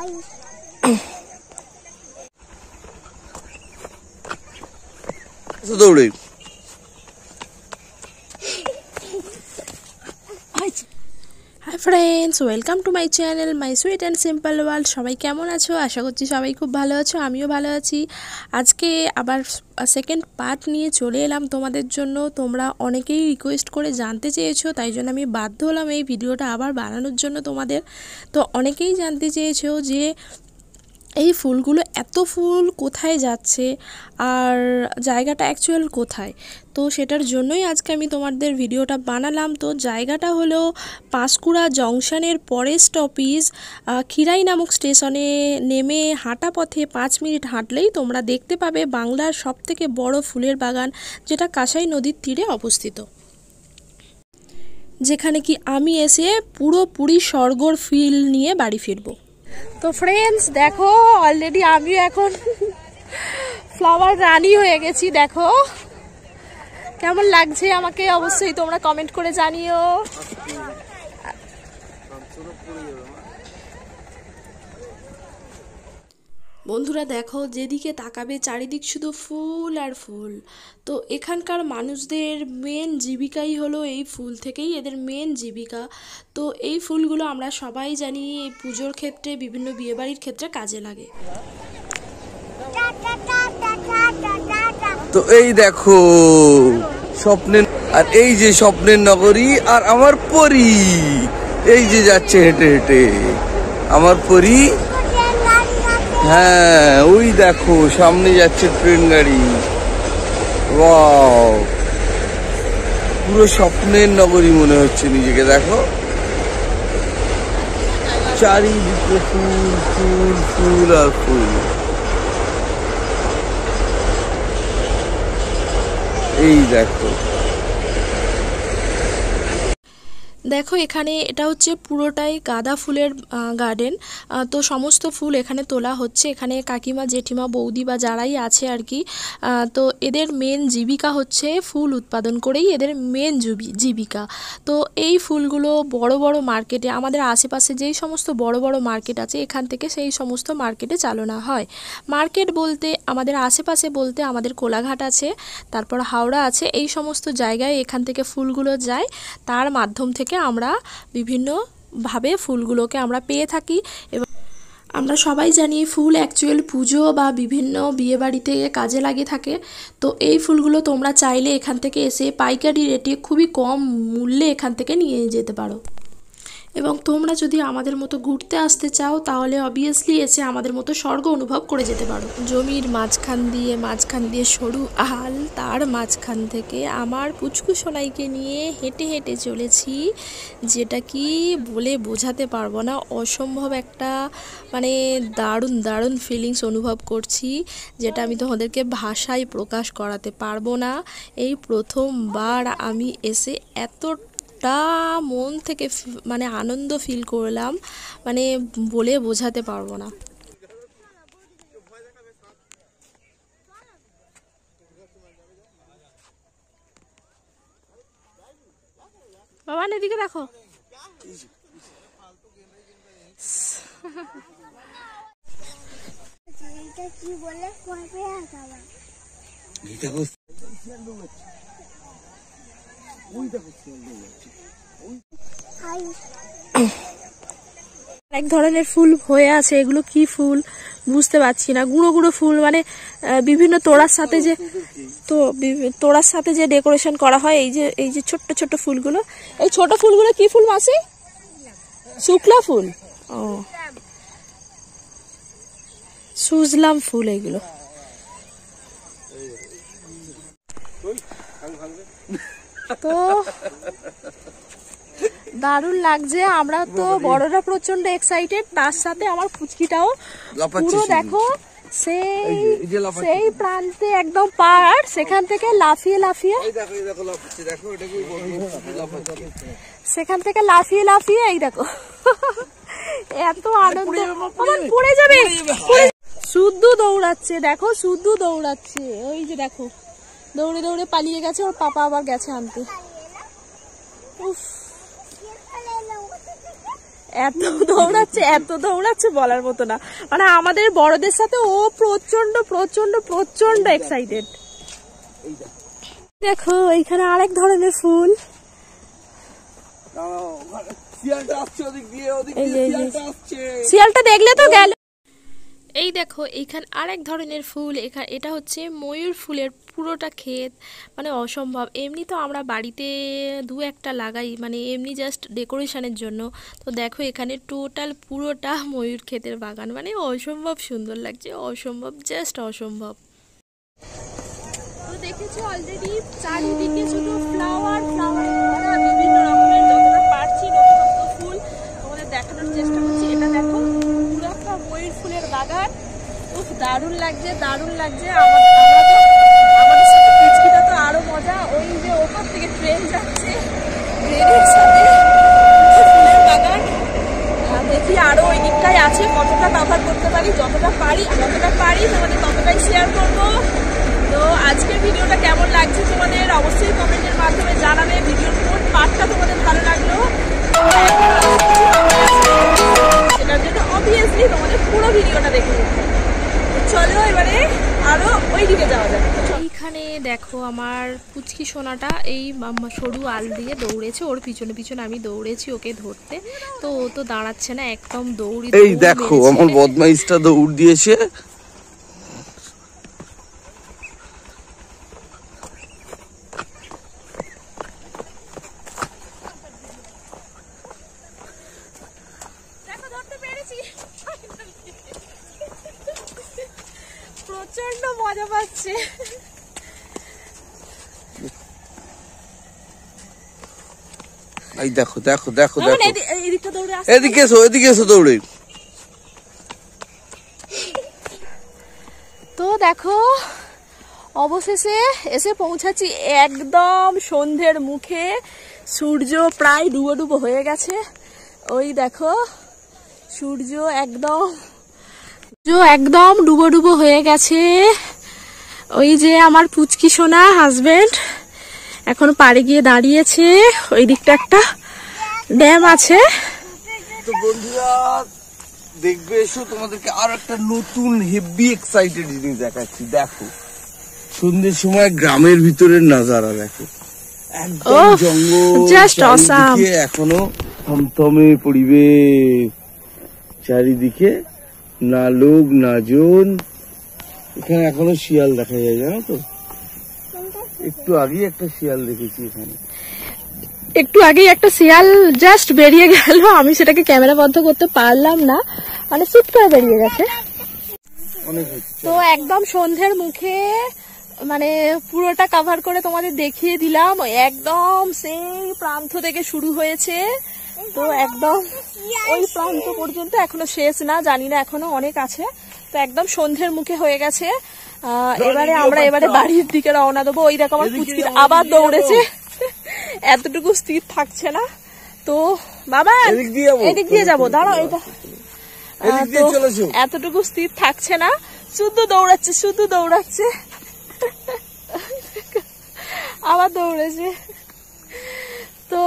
দৌড়ে hi friends, welcome to my channel my sweet and simple world. সবাই কেমন আছো? আশা করছি সবাই খুব ভালো আছো, আমিও ভালো আছি। আজকে আবার সেকেন্ড পার্ট নিয়ে চলে এলাম তোমাদের জন্য। তোমরা অনেকেই রিকোয়েস্ট করে জানতে চেয়েছো, তাই জন্য আমি বাধ্য হলাম এই ভিডিওটা আবার বানানোর জন্য তোমাদের। তো অনেকেই জানতে চেয়েছো যে এই ফুলগুলো, এত ফুল কোথায় যাচ্ছে আর জায়গাটা অ্যাকচুয়াল কোথায়। তো সেটার জন্যই আজকে আমি তোমাদের ভিডিওটা বানালাম। তো জায়গাটা হলো পাঁশকুড়া জংশনের পরের স্টপেজ খিরাই নামক স্টেশনে নেমে হাঁটা পথে 5 মিনিট হাঁটলেই তোমরা দেখতে পাবে বাংলার সবথেকে বড় ফুলের বাগান, যেটা কাঁসাই নদীর তীরে অবস্থিত, যেখানে কি আমি এসে পুরোপুরি স্বর্গর ফিল নিয়ে বাড়ি ফিরবো। তো ফ্রেন্ডস দেখো, অলরেডি আমিও এখন ফ্লাওয়ার রানী হয়ে গেছি। দেখো কেমন লাগছে আমাকে, অবশ্যই তোমরা কমেন্ট করে জানিও। বন্ধুরা দেখো, যেদিকে তাকাবে চারিদিক শুধু ফুল আর ফুল। তো এখানকার মানুষদের মেন জীবিকাই হলো এই ফুল থেকেই এদের মেন জীবিকা। তো এই ফুলগুলো আমরা সবাই জানি এই পুজোর ক্ষেত্রে, বিভিন্ন বিয়েবাড়ির ক্ষেত্রে কাজে লাগে। তো এই দেখো স্বপ্নের, আর এই যে স্বপ্নের নগরী আর আমার পরী, এই যে যাচ্ছে হেঁটে হেঁটে আমার পরী। হ্যাঁ ওই দেখো সামনে যাচ্ছে ট্রেন গাড়ি। ওয়াও, পুরো স্বপ্নের নগরী মনে হচ্ছে নিজেকে। দেখো চারিদিকে ফুল ফুল ফুল আর ফুল। এই দেখো দেখো এখানে এটা হচ্ছে পুরোটাই গাঁদা ফুলের গার্ডেন। তো সমস্ত ফুল এখানে তোলা হচ্ছে। এখানে কাকিমা, জেঠিমা, বৌদি বা যারাই আছে আর কি, তো এদের মেন জীবিকা হচ্ছে ফুল উৎপাদন করেই এদের মেন জীবিকা। তো এই ফুলগুলো বড় বড় মার্কেটে, আমাদের আশেপাশে যেই সমস্ত বড় বড় মার্কেট আছে, এখান থেকে সেই সমস্ত মার্কেটে চালনা হয়। মার্কেট বলতে আমাদের আশেপাশে বলতে আমাদের কোলাঘাট আছে, তারপর হাওড়া আছে, এই সমস্ত জায়গায় এখান থেকে ফুলগুলো যায়। তার মাধ্যম থেকে আমরা বিভিন্নভাবে ফুলগুলোকে আমরা পেয়ে থাকি। এবং আমরা সবাই জানি ফুল অ্যাকচুয়াল পুজো বা বিভিন্ন বিয়েবাড়িতে কাজে লাগে থাকে। তো এই ফুলগুলো তোমরা চাইলে এখান থেকে এসে পাইকারি রেটে খুবই কম মূল্যে এখান থেকে নিয়ে যেতে পারো। এবং তোমরা যদি আমাদের মতো ঘুরতে আসতে চাও, তাহলে অবভিয়াসলি এসে আমাদের মতো স্বর্গ অনুভব করে যেতে পারো। জমির মাঝখান দিয়ে সরু আল, তার মাঝখান থেকে আমার পুচকু সোনাইকে নিয়ে হেঁটে হেঁটে চলেছি, যেটা কি বলে বোঝাতে পারবো না। অসম্ভব একটা মানে দারুণ দারুণ ফিলিংস অনুভব করছি, যেটা আমি তোমাদেরকে ভাষায় প্রকাশ করাতে পারবো না। এই প্রথমবার আমি এসে মন থেকে মানে আনন্দ ফিল করলাম, মানে বলে বোঝাতে পারবো না। বাবা এদিকে দেখো, এক ধরনের ফুল হয়ে আছে। এগুলো কি ফুল বুঝতে পারছি না। গুঁড়ো গুঁড়ো ফুল, মানে বিভিন্ন তোড়ার সাথে যে ডেকোরেশন করা হয়। এই যে ছোট্ট ছোট্ট ফুলগুলো, এই ছোট ফুলগুলো কি ফুল মাসি? শুক্লা ফুল। ও, সুজলাম ফুল এগুলো। তো দারুণ লাগছে। আমরা তো বড়রা প্রচন্ড এক্সাইটেড, তার সাথে আমার পুচকিটাও। পুরো দেখো সেই প্রান্তে একদম পার, সেখান থেকে লাফিয়ে লাফিয়ে এই দেখো এত আনন্দ, পড়ে যাবে, শুদ্ধ দৌড়াচ্ছে। দেখো শুদ্ধ দৌড়াচ্ছে, ওই যে দেখো দৌড়ে দৌড়ে পালিয়ে গেছে, ওর পাপা আবার গেছে আনতে। উফ, এত দৌড়াচ্ছে বলার মতো না, মানে আমাদের বড়দের সাথে ও প্রচন্ড প্রচন্ড প্রচন্ড এক্সাইটেড। দেখো এইখানে আরেক ধরনের ফুল, শিয়ালটা দেখলে তো গেল। এই দেখো এইখানে আরেক ধরনের ফুল, এটা হচ্ছে ময়ূর ফুলের পুরোটা ক্ষেত, মানে অসম্ভব। এমনি তো আমরা বাড়িতে দু একটা লাগাই, মানে এমনি জাস্ট ডেকোরেশনের জন্য। তো দেখো এখানে টোটাল পুরোটা ময়ূর ক্ষেতের বাগান, মানে অসম্ভব সুন্দর লাগছে, অসম্ভব, জাস্ট অসম্ভব। তো দেখেছো অলরেডি চারিদিকে শুধু ফ্লাওয়ার ফ্লাওয়ার, বিভিন্ন রকমের যতটা পারছি নতুন ফুল তোমাদের দেখানোর চেষ্টা করছি। এটা দেখো পুরো একটা ময়ূর ফুলের বাগান, খুব দারুণ লাগছে, দারুণ লাগছে। আমাদের সাথে পিচকিটা তো আরো মজা, ওই যে ওপর থেকে ট্রেন যাচ্ছে, ট্রেনের সাথে ফুলের বাগান। দেখি আরো ওই দিকটাই আছে, কতটা কভার করতে পারি, যতটা পারি তোমাদের ততটাই শেয়ার করবো। তো আজকের ভিডিওটা কেমন লাগছে তোমাদের অবশ্যই কমেন্টের মাধ্যমে জানাবে। ভিডিওর কোন পার্টটা তোমাদের ভালো লাগলো সেটার জন্য অবভিয়াসলি তোমাদের পুরো ভিডিওটা দেখে নিতে। চলো এবারে আরো ওই দিকে যাওয়া যাক। এইখানে দেখো আমার পুচকি সোনাটা এই সরু আল দিয়ে দৌড়েছে, ওর পিছনে পিছনে আমি দৌড়েছি ওকে ধরতে, তো ও তো দাঁড়াচ্ছে না, একদম দৌড়ি। এই দেখো আমার বদমাইশটা দৌড় দিয়েছে। প্রচন্ড মজা পাচ্ছে। এই দেখো দেখো দেখো দেখো, এদিকে এসো, এদিকে এসো দৌড়ে। তো দেখো অবশেষে এসে পৌঁছাচ্ছি একদম সন্ধ্যের মুখে, সূর্য প্রায় ডুবো ডুবো হয়ে গেছে। ওই দেখো সূর্য একদম ডুবো ডুবো হয়ে গেছে। ওই যে আমার পুচকি সোনা হাজবেন্ড এখন পাড়ে গিয়ে দাঁড়িয়েছে, ওই দিকটা একটা ড্যাম আছে। তো বন্ধুরা দেখবে এসো, তোমাদেরকে আর একটা নতুন হেভি এক্সাইটেড জিনিস দেখাচ্ছি। দেখো সন্ধ্যের সময় গ্রামের ভিতরের নাজারা দেখো, একদম জঙ্গল, জাস্ট অসাম, এখনো থমথমে পরিবেশ, চারিদিকে না লোক না জন। এখানে এখনো শিয়াল দেখা যায়, জানো তো? একটু আগেই একটা শিয়াল দেখেছি এখানে, একটু আগেই একটা শিয়াল জাস্ট বেরিয়ে গেল, আমি সেটাকে ক্যামেরা বন্ধ করতে পারলাম না, মানে চুপ করে বেরিয়ে গেছে। তো একদম সন্ধ্যের মুখে মানে পুরোটা কভার করে তোমাদের দেখিয়ে দিলাম, একদম সেই প্রান্ত থেকে শুরু হয়েছে, তো একদম ওই প্রান্ত পর্যন্ত এখনো শেষ না, জানি না এখনো অনেক আছে। তো একদম সন্ধ্যের মুখে হয়ে গেছে। এবারে আমরা বাড়ির দিকে রওনা দেবো। ওই দেখো আমার পুচকি আবার দৌড়েছে, এতটুকু স্থির থাকছে না। তো বাবা এদিক দিয়ে যাবো, দাঁড়াও, এটা এতটুকু স্থির থাকছে না, শুধু দৌড়াচ্ছে আবার দৌড়েছে। তো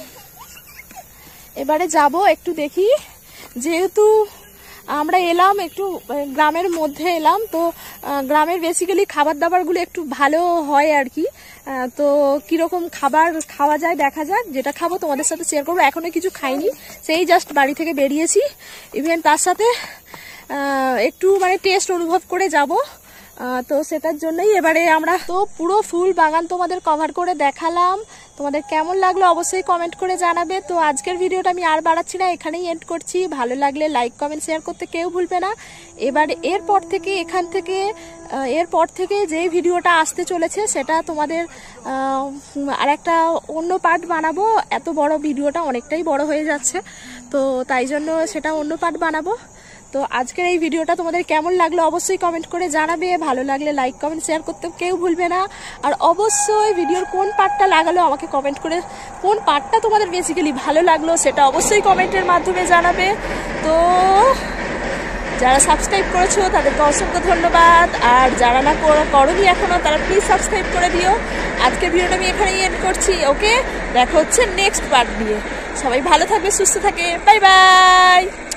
এবারে যাব একটু দেখি, যেহেতু আমরা এলাম একটু গ্রামের মধ্যে এলাম, তো গ্রামের বেসিক্যালি খাবার দাবারগুলো একটু ভালো হয় আর কি। তো কিরকম খাবার খাওয়া যায় দেখা যাক, যেটা খাবো তোমাদের সাথে শেয়ার করবো। এখনো কিছু খাইনি, সেই জাস্ট বাড়ি থেকে বেরিয়েছি, ইভেন তার সাথে একটু মানে টেস্ট অনুভব করে যাব। তো সেটার জন্যই এবারে আমরা তো পুরো ফুল বাগান তোমাদের কভার করে দেখালাম। তোমাদের কেমন লাগলো অবশ্যই কমেন্ট করে জানাবে। তো আজকের ভিডিওটা আমি আর বাড়াচ্ছি না, এখানেই এন্ড করছি। ভালো লাগলে লাইক কমেন্ট শেয়ার করতে কেউ ভুলবে না। এবারে এরপর থেকে যেই ভিডিওটা আসতে চলেছে সেটা তোমাদের আরেকটা অন্য পার্ট বানাবো। এত বড় ভিডিওটা অনেকটাই বড় হয়ে যাচ্ছে, তো তাই জন্য সেটা অন্য পার্ট বানাবো। তো আজকের এই ভিডিওটা তোমাদের কেমন লাগলো অবশ্যই কমেন্ট করে জানাবে। ভালো লাগলে লাইক কমেন্ট শেয়ার করতে কেউ ভুলবে না। আর অবশ্যই ভিডিওর কোন পার্টটা লাগালো আমাকে কমেন্ট করে, কোন পার্টটা তোমাদের বেসিক্যালি ভালো লাগলো সেটা অবশ্যই কমেন্টের মাধ্যমে জানাবে। তো যারা সাবস্ক্রাইব করেছো তাদেরকে অসংখ্য ধন্যবাদ, আর যারা না করোনি এখনো তারা প্লিজ সাবস্ক্রাইব করে দিও। আজকের ভিডিওটা আমি এখানেই এন্ড করছি। ওকে, দেখা হচ্ছে নেক্সট পার্ট নিয়ে। সবাই ভালো থাকবে, সুস্থ থাকে, বাই বাই।